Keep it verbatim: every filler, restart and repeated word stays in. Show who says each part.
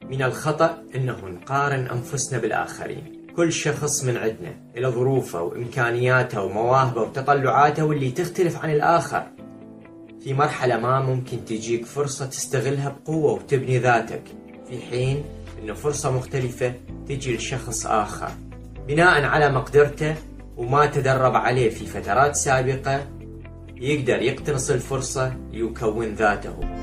Speaker 1: من الخطأ أنه نقارن أنفسنا بالآخرين. كل شخص من عندنا له ظروفه وإمكانياته ومواهبه وتطلعاته واللي تختلف عن الآخر. في مرحلة ما ممكن تجيك فرصة تستغلها بقوة وتبني ذاتك، في حين أنه فرصة مختلفة تجي لشخص آخر بناء على مقدرته وما تدرب عليه في فترات سابقة، يقدر يقتنص الفرصة ليكون ذاته.